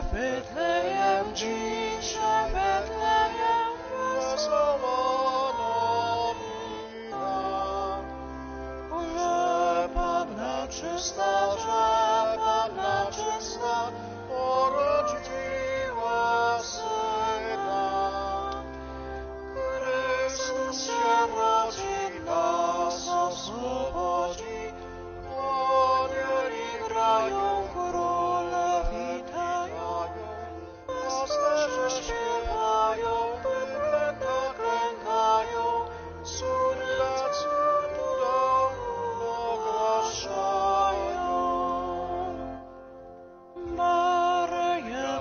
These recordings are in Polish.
Betlejem dzisiaj, Betlejem wesoła nowina, że Panna czysta, urodziła Syna. Chrystus się rodzi, nas oswobodzi, anieli grają, króle witają, pasterze śpiewają, bydlęta klękają, cuda ogłaszają. Maryja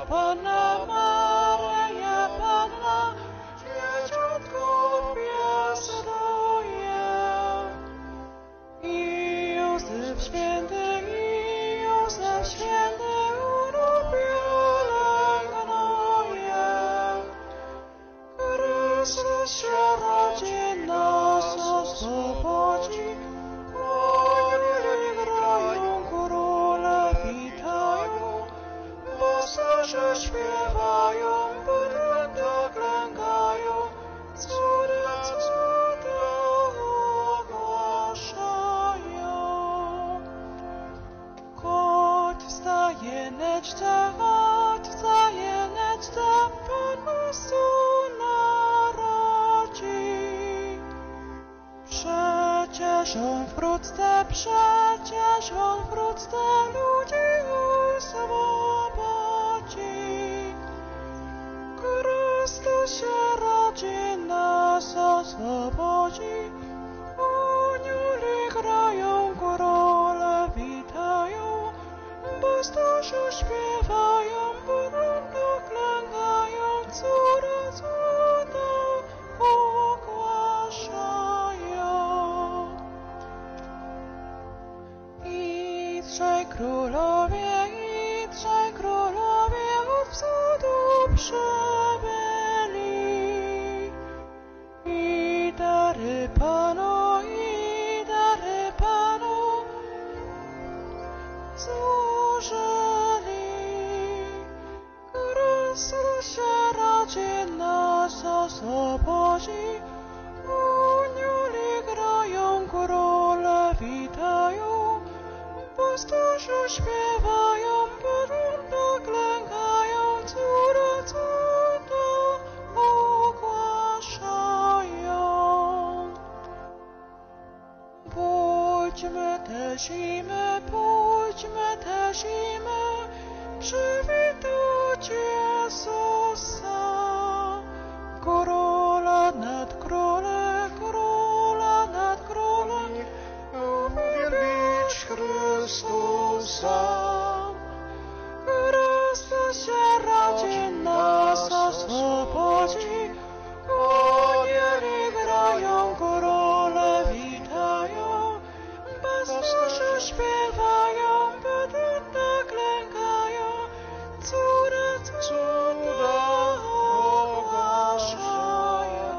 Panna, dzieciątko piastuje. I Józef święty urobione Chrystus się rodzi, nas oswobodzi, anieli grają, króle witają, pasterze śpiewają, bydlęta klękają, cuda ogłaszają. Kot wstaje neczce, Pan nas tu narodzi. Przecież On wkrótce ludzi oswobodzi. Chrystus się rodzi, nas oswobodzi, anieli grają, króle witają, pasterze śpiewają, bydlęta klękają, cuda ogłaszają. I trzej królowie od wschodu przybyli. I dary Panu złożyli. Chrystus się rodzi, nas oswobodzi, anieli grają, króle witają, pasterze śpiewają, bydlęta klękają, cuda ogłaszają. Pójdźmy też i my, przywitać Jezusa, króla nad królami, uwielbić Chrystusa. Chrystus się rodzi, nas oswobodzi, anieli grają, króle witają, pasterze śpiewają, bydlęta klękają, cuda ogłaszają.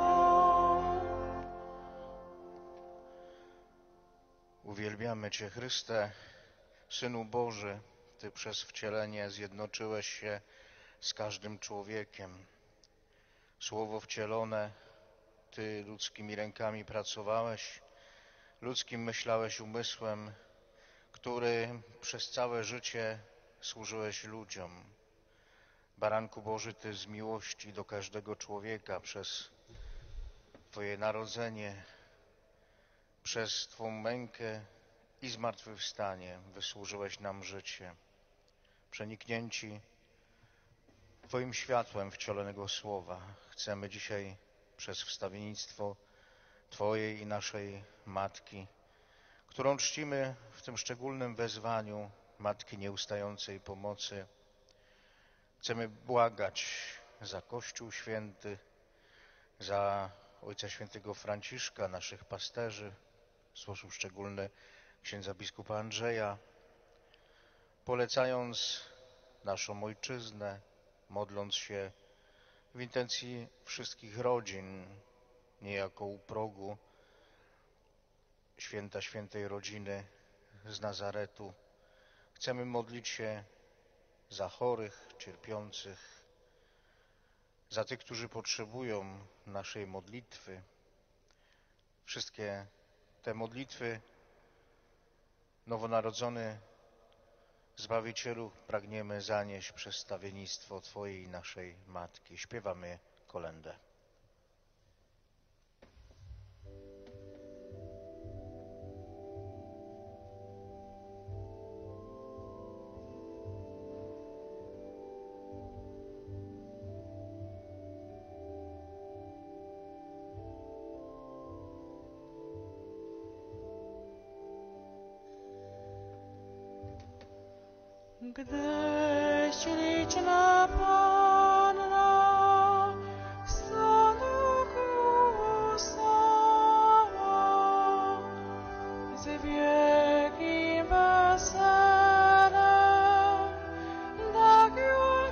Uwielbiamy Cię, Chryste, Synu Boży. Ty przez wcielenie zjednoczyłeś się z każdym człowiekiem. Słowo wcielone, Ty ludzkimi rękami pracowałeś, ludzkim myślałeś umysłem, który przez całe życie służyłeś ludziom. Baranku Boży, Ty z miłości do każdego człowieka przez Twoje narodzenie, przez Twą mękę i zmartwychwstanie wysłużyłeś nam życie. Przeniknięci Twoim światłem wcielonego Słowa chcemy dzisiaj przez wstawiennictwo Twojej i naszej Matki, którą czcimy w tym szczególnym wezwaniu Matki Nieustającej Pomocy, chcemy błagać za Kościół Święty, za Ojca Świętego Franciszka, naszych pasterzy, w sposób szczególny księdza biskupa Andrzeja, polecając naszą ojczyznę, modląc się w intencji wszystkich rodzin, niejako u progu święta świętej rodziny z Nazaretu. Chcemy modlić się za chorych, cierpiących, za tych, którzy potrzebują naszej modlitwy. Wszystkie te modlitwy, nowonarodzony Zbawicielu, pragniemy zanieść przez stawiennictwo Twojej i naszej Matki. Śpiewamy kolędę. Gdyś liczna Panna stanu kłusała, z wielkim weselem tak ją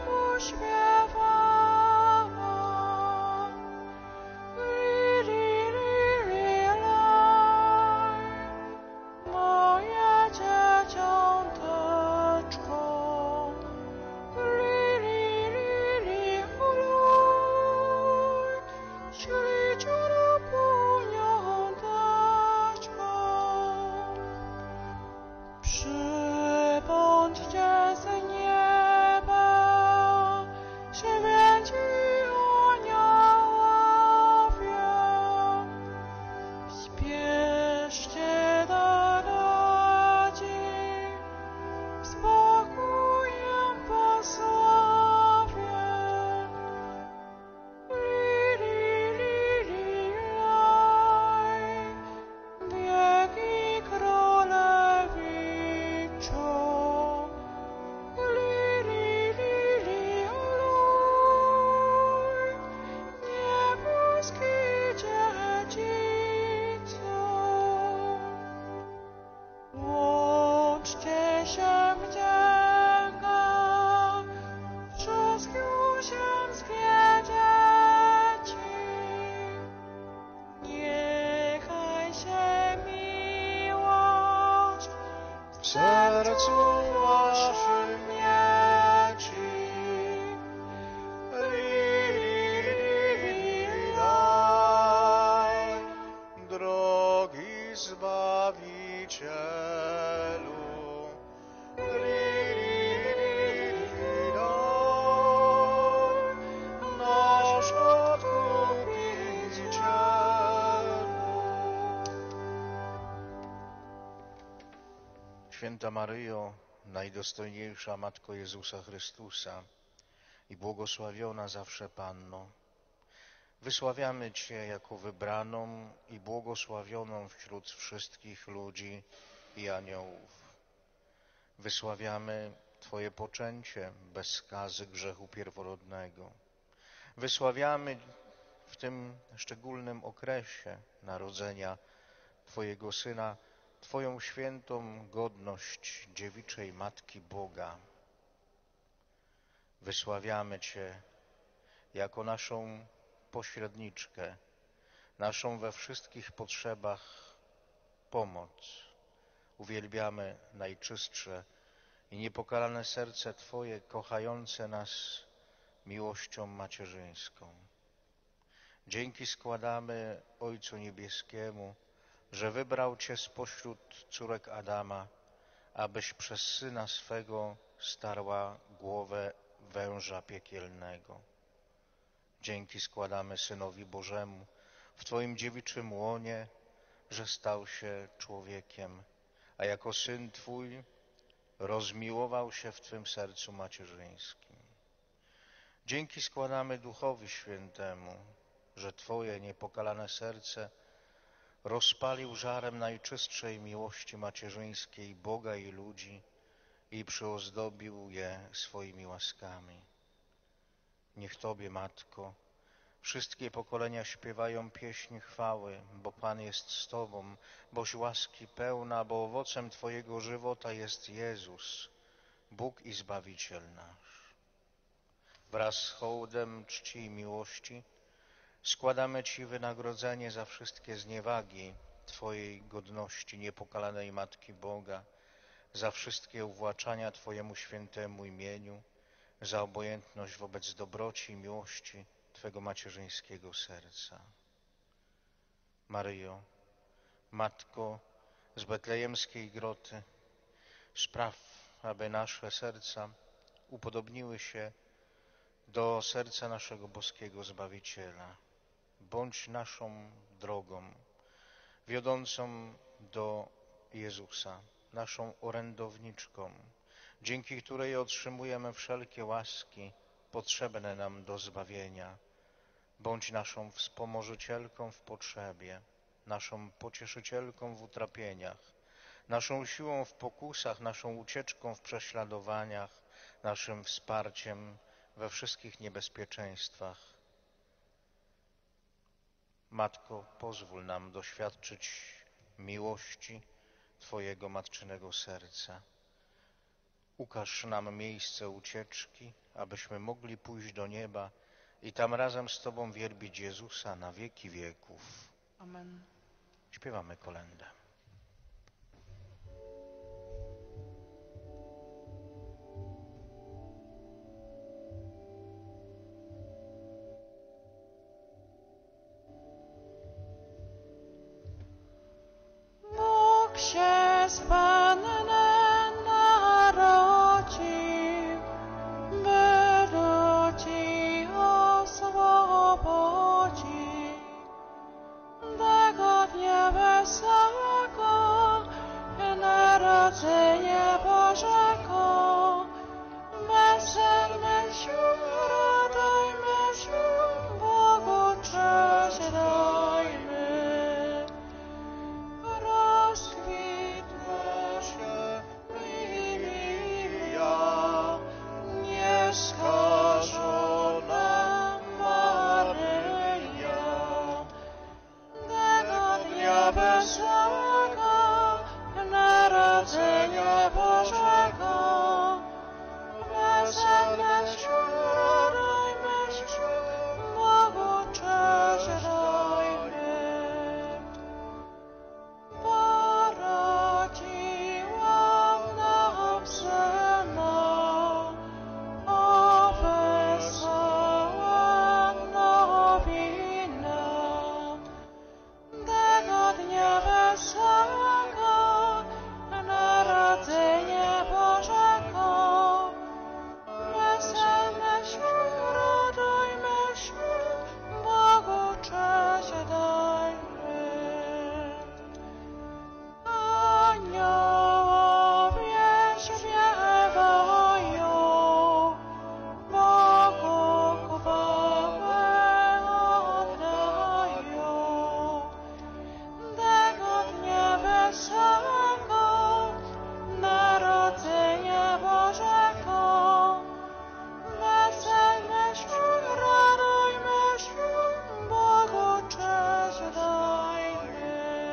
uśpiewała. Li, li, li, li, laj, moje dzieciąteczko. Li, li, li, li, uluj, czyli cioro puniąteczko. Przybądźcie z nieba, święci aniołowie, spieszcie do ludzi, spokojem posławie. Li, li, li, li, laj, wielki królewiczo. Li, li, li, li, uluj, nieboski dziedzico. Łączcie się wdziękach wszystkie ziemskie dzieci. Niechaj się miłość w sercu waszym mieci. Li, li, li, daj, drogi Zbawicielu. Li, li, daj, nasz Odkupicielu. Święta Maryjo, najdostojniejsza Matko Jezusa Chrystusa i błogosławiona zawsze Panno, wysławiamy Cię jako wybraną i błogosławioną wśród wszystkich ludzi i aniołów. Wysławiamy Twoje poczęcie bez skazy grzechu pierworodnego. Wysławiamy w tym szczególnym okresie narodzenia Twojego Syna Twoją świętą godność dziewiczej Matki Boga. Wysławiamy Cię jako naszą pośredniczkę, naszą we wszystkich potrzebach pomoc. Uwielbiamy najczystsze i niepokalane serce Twoje, kochające nas miłością macierzyńską. Dzięki składamy Ojcu Niebieskiemu, że wybrał Cię spośród córek Adama, abyś przez Syna swego starła głowę węża piekielnego. Dzięki składamy Synowi Bożemu w Twoim dziewiczym łonie, że stał się człowiekiem, a jako Syn Twój rozmiłował się w Twym sercu macierzyńskim. Dzięki składamy Duchowi Świętemu, że Twoje niepokalane serce rozpalił żarem najczystszej miłości macierzyńskiej Boga i ludzi i przyozdobił je swoimi łaskami. Niech Tobie, Matko, wszystkie pokolenia śpiewają pieśń chwały, bo Pan jest z Tobą, boś łaski pełna, bo owocem Twojego żywota jest Jezus, Bóg i Zbawiciel nasz. Wraz z hołdem czci i miłości składamy Ci wynagrodzenie za wszystkie zniewagi Twojej godności, niepokalanej Matki Boga, za wszystkie uwłaczania Twojemu świętemu imieniu, za obojętność wobec dobroci i miłości Twego macierzyńskiego serca. Maryjo, Matko z betlejemskiej groty, spraw, aby nasze serca upodobniły się do serca naszego boskiego Zbawiciela. Bądź naszą drogą wiodącą do Jezusa, naszą orędowniczką, dzięki której otrzymujemy wszelkie łaski potrzebne nam do zbawienia. Bądź naszą wspomożycielką w potrzebie, naszą pocieszycielką w utrapieniach, naszą siłą w pokusach, naszą ucieczką w prześladowaniach, naszym wsparciem we wszystkich niebezpieczeństwach. Matko, pozwól nam doświadczyć miłości Twojego matczynego serca. Ukaż nam miejsce ucieczki, abyśmy mogli pójść do nieba i tam razem z Tobą wielbić Jezusa na wieki wieków. Amen. Śpiewamy kolędę. Bóg się z Panny narodził, by ludzi oswobodzić. Tego dnia wesołego, narodzenie Bożego, weselmy się, radujmy się, Bogu cześć dajmy. Rozkwitła się lilia, nieskażona Maryja. Tego dnia wesołego, narodzenia Bożego, weselmy się, radujmy się, Bogu cześć dajmy. Porodziłam nam Syna, o wesoła nowina. Tego dnia wesołego, narodzenia Bożego, weselmy się, radujmy się, Bogu cześć dajmy. Aniołowie śpiewają, Bogu chwałę oddają. Tego dnia wesołego, narodzenia Bożego, weselmy się, radujmy się, Bogu cześć dajmy.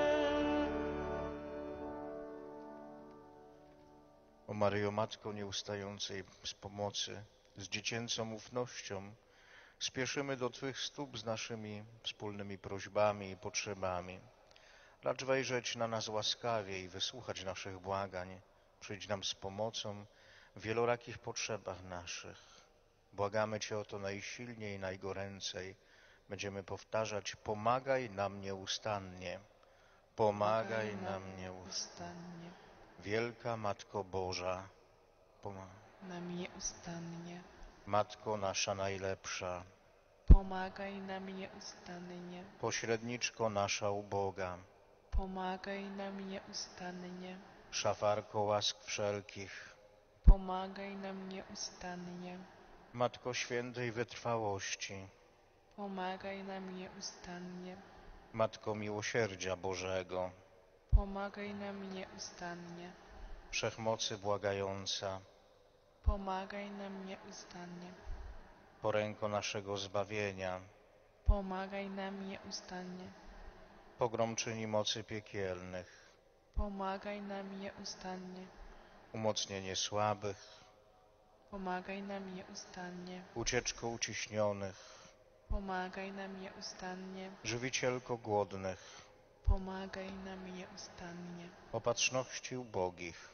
O Maryjo, Matko nieustającej z pomocy, z dziecięcą ufnością spieszymy do Twych stóp z naszymi wspólnymi prośbami i potrzebami. Racz wejrzeć na nas łaskawie i wysłuchać naszych błagań. Przyjdź nam z pomocą w wielorakich potrzebach naszych. Błagamy Cię o to najsilniej i najgoręcej. Będziemy powtarzać: pomagaj nam nieustannie. Pomagaj nam nieustannie. Nieustannie, Wielka Matko Boża, nam nieustannie, Matko nasza najlepsza, pomagaj nam nieustannie, pośredniczko nasza uboga, pomagaj nam nieustannie, szafarko łask wszelkich, pomagaj nam nieustannie, Matko świętej wytrwałości, pomagaj nam nieustannie, Matko miłosierdzia Bożego, pomagaj nam nieustannie, wszechmocy błagająca, pomagaj nam nieustannie, poręko naszego zbawienia, pomagaj nam nieustannie, pogromczyni mocy piekielnych, pomagaj nam nieustannie, umocnienie słabych, pomagaj nam nieustannie, ucieczko uciśnionych, pomagaj nam nieustannie, żywicielko głodnych, pomagaj nam nieustannie, opatrzności ubogich,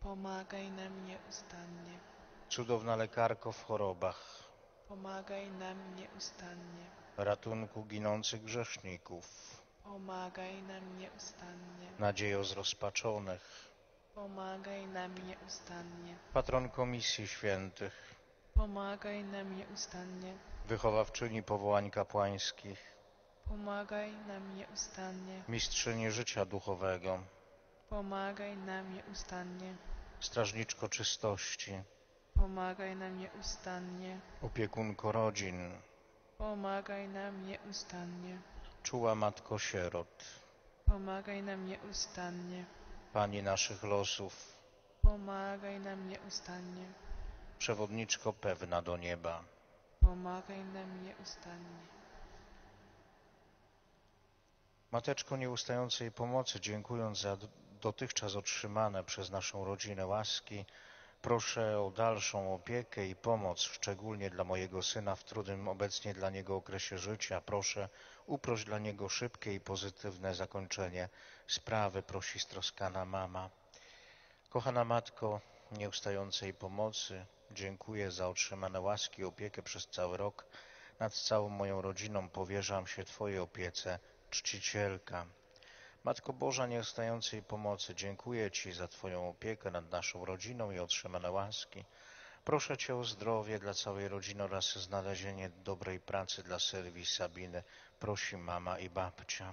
Pomagaj nam nieustannie. Cudowna lekarko w chorobach, Pomagaj nam nieustannie. ratunku ginących grzeszników, Pomagaj nam nieustannie. nadziejo zrozpaczonych, Pomagaj nam nieustannie. patronko misji świętych, Pomagaj nam nieustannie. wychowawczyni powołań kapłańskich, Pomagaj nam nieustannie. mistrzyni życia duchowego, Pomagaj nam nieustannie. strażniczko czystości, Pomagaj nam nieustannie. opiekunko rodzin, Pomagaj nam nieustannie. czuła matko sierot, Pomagaj nam nieustannie. pani naszych losów, Pomagaj nam nieustannie. przewodniczko pewna do nieba. Pomagaj nam nieustannie. Mateczko nieustającej pomocy, dziękując za dotychczas otrzymane przez naszą rodzinę łaski, proszę o dalszą opiekę i pomoc, szczególnie dla mojego syna w trudnym obecnie dla niego okresie życia. Proszę, uproś dla niego szybkie i pozytywne zakończenie sprawy, prosi stroskana mama. Kochana Matko nieustającej pomocy, dziękuję za otrzymane łaski i opiekę przez cały rok. Nad całą moją rodziną powierzam się Twojej opiece, czcicielka. Matko Boża nieustającej pomocy, dziękuję Ci za Twoją opiekę nad naszą rodziną i otrzymane łaski. Proszę Cię o zdrowie dla całej rodziny oraz znalezienie dobrej pracy dla Sylwii i Sabiny, prosi mama i babcia.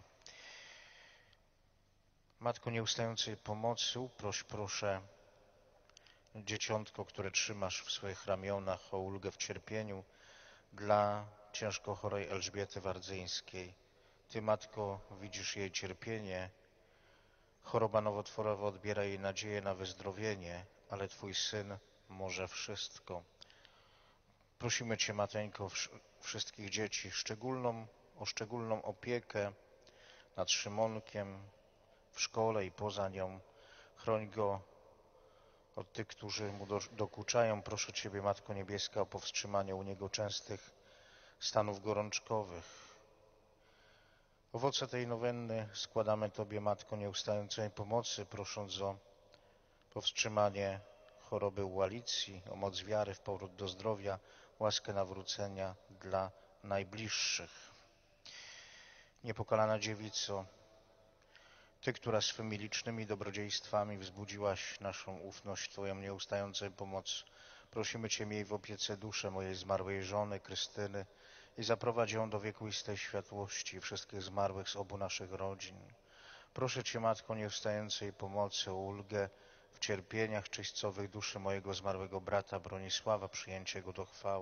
Matko nieustającej pomocy, uproś proszę dzieciątko, które trzymasz w swoich ramionach, o ulgę w cierpieniu dla ciężko chorej Elżbiety Wardzyńskiej. Ty, Matko, widzisz jej cierpienie, choroba nowotworowa odbiera jej nadzieję na wyzdrowienie, ale Twój Syn może wszystko. Prosimy Cię, Mateńko, wszystkich dzieci o szczególną opiekę nad Szymonkiem w szkole i poza nią. Chroń go od tych, którzy mu dokuczają. Proszę Ciebie, Matko Niebieska, o powstrzymanie u niego częstych stanów gorączkowych. Owoce tej nowenny składamy Tobie, Matko nieustającej pomocy, prosząc o powstrzymanie choroby ułalicji, o moc wiary w powrót do zdrowia, łaskę nawrócenia dla najbliższych. Niepokalana Dziewico, Ty, która swymi licznymi dobrodziejstwami wzbudziłaś naszą ufność Twoją nieustającej pomoc, prosimy Cię, miej w opiece duszę mojej zmarłej żony Krystyny i zaprowadź ją do wiekuistej światłości wszystkich zmarłych z obu naszych rodzin. Proszę Cię, Matko nieustającej pomocy, o ulgę w cierpieniach czyścowych duszy mojego zmarłego brata Bronisława, przyjęcie go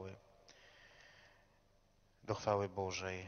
do chwały Bożej.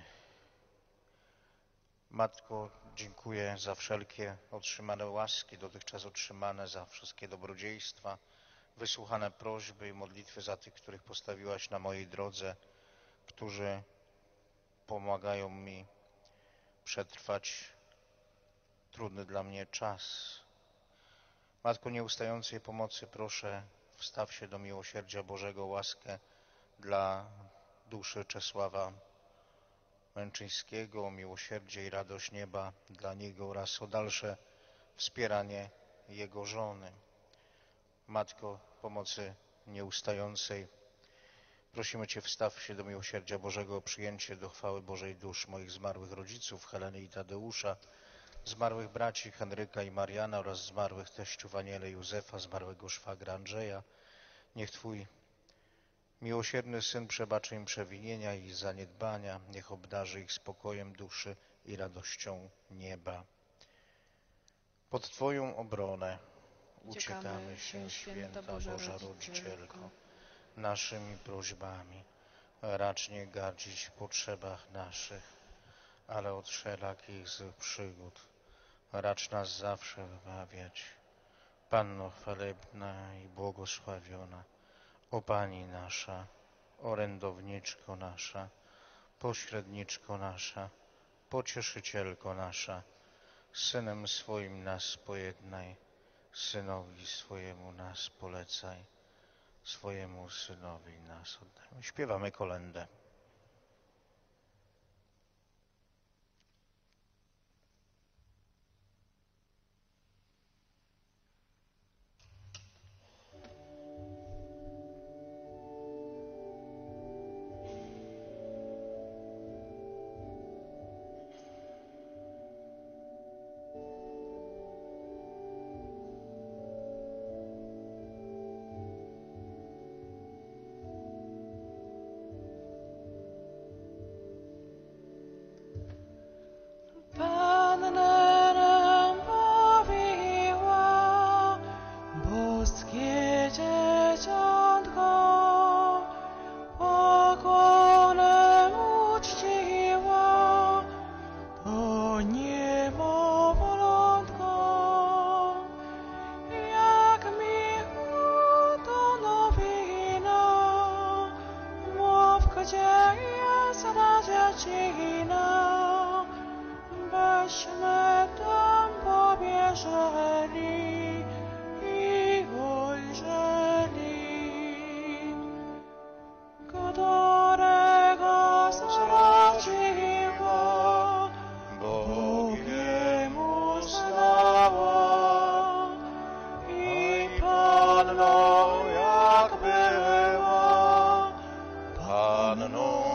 Matko, dziękuję za wszelkie otrzymane łaski, dotychczas otrzymane, za wszystkie dobrodziejstwa, wysłuchane prośby i modlitwy za tych, których postawiłaś na mojej drodze, którzy pomagają mi przetrwać trudny dla mnie czas. Matko nieustającej pomocy, proszę, wstaw się do miłosierdzia Bożego, łaskę dla duszy Czesława Męczyńskiego, o miłosierdzie i radość nieba dla niego oraz o dalsze wspieranie jego żony. Matko pomocy nieustającej, prosimy Cię, wstaw się do miłosierdzia Bożego, o przyjęcie do chwały Bożej dusz moich zmarłych rodziców, Heleny i Tadeusza, zmarłych braci Henryka i Mariana oraz zmarłych teściów Aniele i Józefa, zmarłego szwagra Andrzeja. Niech Twój miłosierny Syn przebaczy im przewinienia i zaniedbania, niech obdarzy ich spokojem duszy i radością nieba. Pod Twoją obronę uciekamy się, święta Boża Rodzicielko, naszymi prośbami. Racz nie gardzić w potrzebach naszych, ale od wszelakich złych przygód racz nas zawsze wybawiać. Panno chwalebna i błogosławiona, o Pani nasza, orędowniczko nasza, pośredniczko nasza, pocieszycielko nasza, z Synem swoim nas pojednaj, Synowi swojemu nas polecaj, swojemu Synowi nas oddaj. Śpiewamy kolędę. trzecina, byśmy tam pobieżeli i ujrzeli, którego zradziła Bogiemu znała i Panną jak była, Panną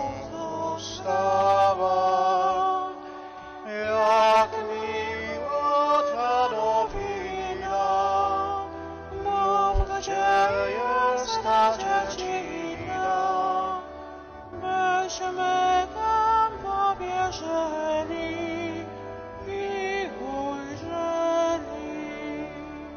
została. Jak miła ta nowina, mów, gdzie jest ta dziecina, byśmy tam pobieżeli i ujrzeli.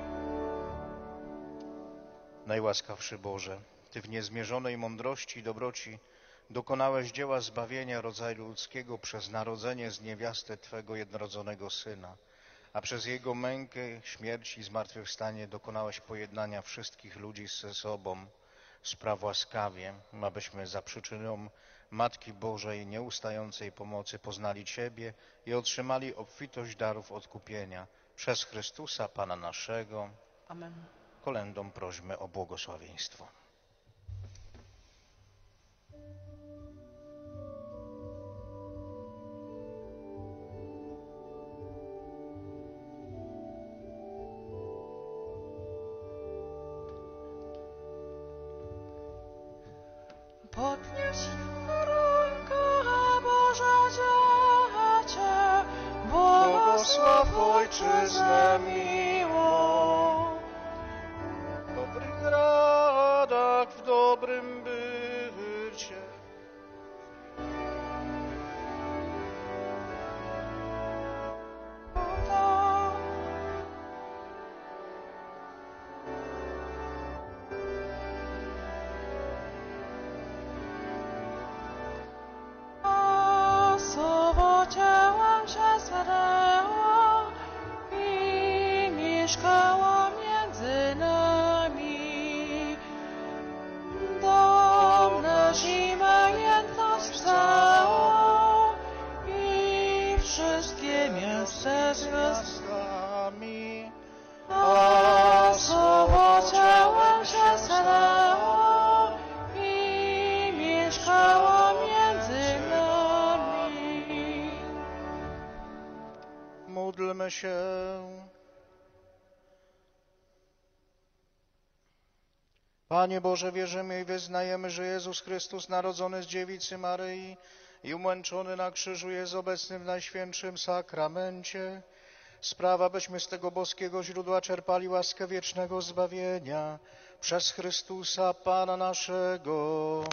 Najłaskawszy Boże, Ty w niezmierzonej mądrości i dobroci dokonałeś dzieła zbawienia rodzaju ludzkiego przez narodzenie z niewiasty Twego jednorodzonego Syna, a przez Jego mękę, śmierć i zmartwychwstanie dokonałeś pojednania wszystkich ludzi ze sobą. Spraw łaskawie, abyśmy za przyczyną Matki Bożej nieustającej pomocy poznali Ciebie i otrzymali obfitość darów odkupienia. Przez Chrystusa Pana naszego. Amen. Kolędą prośmy o błogosławieństwo. Podnieś rękę, Boże Dziecię, błogosław Ojczyznę miłą. W dobrych radach, w dobrym bycie. A słowo ciałem się zdarło i mieszkało między nami. Dom na zimę jedność całą i wszystkie miasta z Miastami. A słowo ciałem się zdarło i mieszkało między nami. Módlmy się. Panie Boże, wierzymy i wyznajemy, że Jezus Chrystus, narodzony z dziewicy Maryi i umęczony na krzyżu, jest obecny w Najświętszym Sakramencie. Sprawa, byśmy z tego boskiego źródła czerpali łaskę wiecznego zbawienia przez Chrystusa Pana naszego.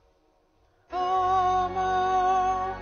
Amen.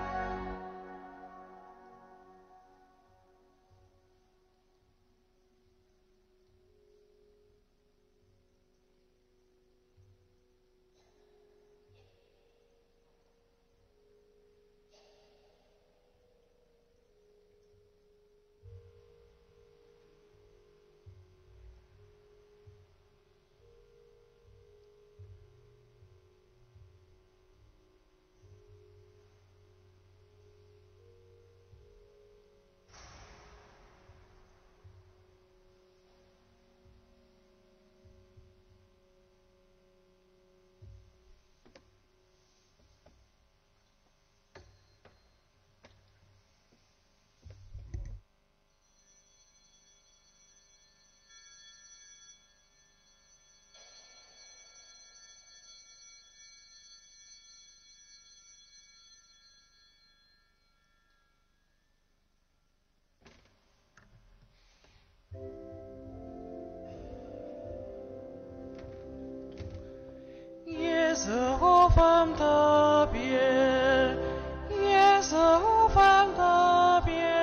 Jezu, ufam Tobie, Jezu, ufam Tobie,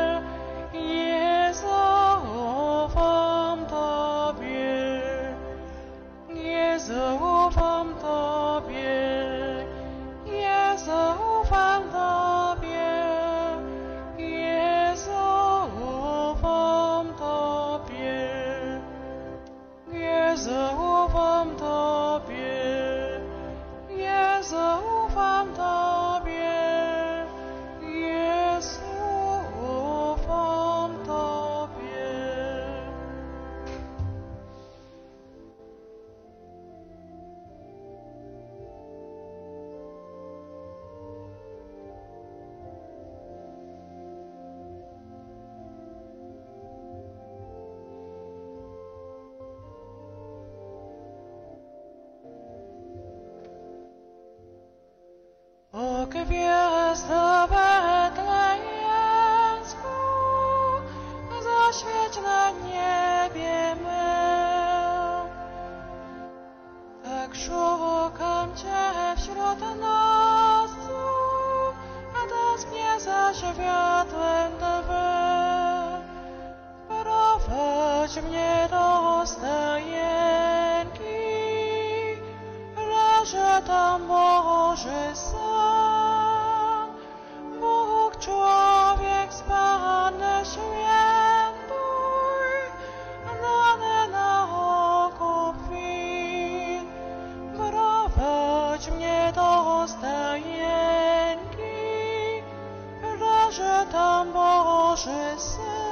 Jezu, ufam Tobie, Jezu, ufam Tobie, Jezu, ufam Tobie, Jezu, ufam Tobie, Jezu, ufam Tobie. Jezu, ufam Tobie. gwiazda betlejemsku, zaświeć na niebie mym. Tak szukam Cię wśród nocy, a tęsknię za światłem Twym. Prowadź mnie do stajenki, leży tam Boży Syn, Bóg człowiek zbawny świętuj, dany na okup win. Prowadź mnie do stajenki, leży tam Boży Syn,